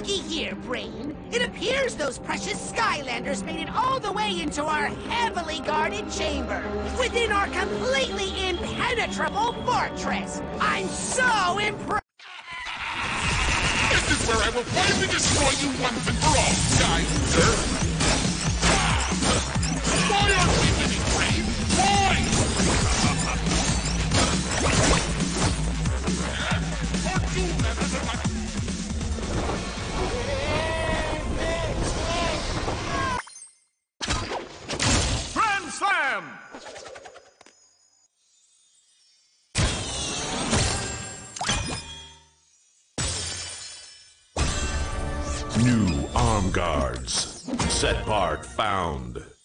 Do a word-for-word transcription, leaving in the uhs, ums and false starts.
looky here, Brain. It appears those precious Skylanders made it all the way into our heavily guarded chamber, within our completely impenetrable fortress. I'm so impressed. This is where I will finally destroy you once and for all, Skylander! Why aren't we winning, Brain? Why? Aren't you better than my... Grand Slam! New arm guards. Set part found.